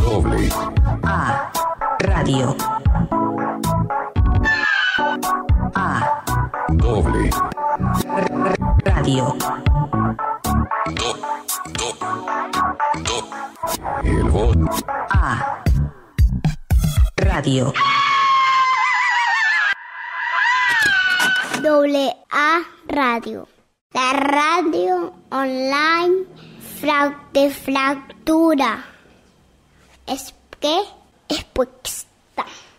Doble A Radio. A Doble Radio. El voz A Radio. Doble A Radio. La radio online de fractura. Es que es puesta.